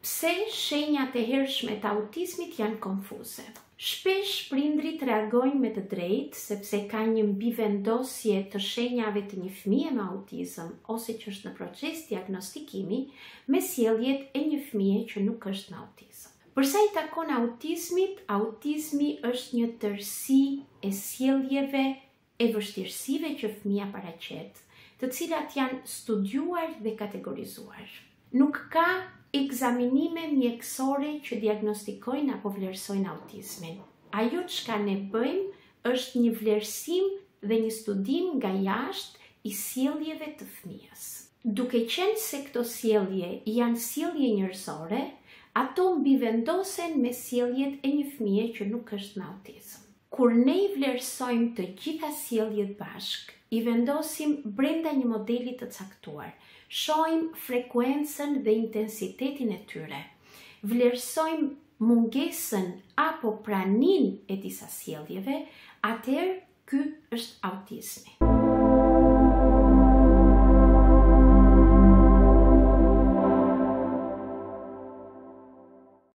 Pse shenjat e hershme të autizmit janë konfuze? Shpesh prindrit reagojnë me të drejtë sepse ka një mbivendosje të shenjave të një fëmie me autizëm ose që është në proces diagnostikimi me sjelljet e një fëmie që nuk është me autizëm. Përsa i takon autizmit, autizmi është një tërësi e sjelljeve e vështirësive që fëmia paraqet, të cilat janë studiuar dhe kategorizuar. Nuk ka ekzaminime mjekësore që diagnostikojnë apo vlerësojnë autizmin. Ajo çka ne bëjmë është një vlerësim dhe një studim nga jashtë i sjelljeve të fëmijës. Duke qenë se këto sjellje janë sjellje njerëzore, ato mbivendosen me sjelljet e një fëmie që nuk është me autizëm. Kur ne i vlerësojmë të gjitha sjelljet bashk, i vendosim brenda një modeli të caktuar, shohim frekuencën dhe intensitetin e tyre, vlerësojmë mungesën apo praninë e disa sjelljeve, atëherë ky është autizmi.